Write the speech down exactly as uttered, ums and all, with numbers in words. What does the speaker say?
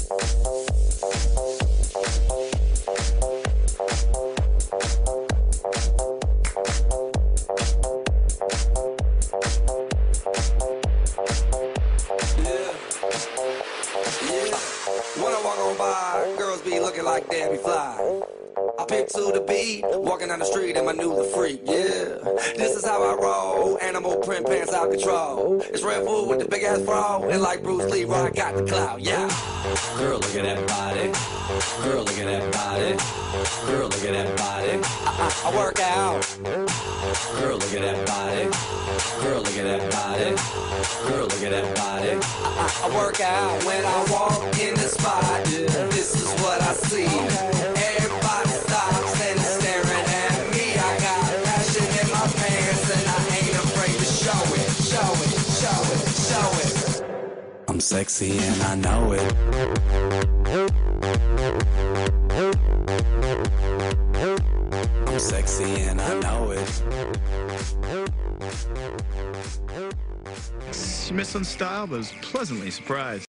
When I walk on by, girls be looking like Debbie Fly. I pick to the beat, walking down the street in my new the freak, yeah. This is how I roll, animal print pants out control. It's Red Bull with the big ass bra, and like Bruce Lee, I got the clout, yeah. Girl, look at that body. Girl, look at that body. Girl, look at that body. I, I, I work out. Girl, look at that body. Girl, look at that body. Girl, look at that body. I, I, I work out when I walk in the spot. This is what I see. Everybody stops and is staring at me. I got passion in my pants and I ain't afraid to show it, show it, show it, show it. I'm sexy and I know it. I'm sexy and I know it. She missed on style, but was pleasantly surprised.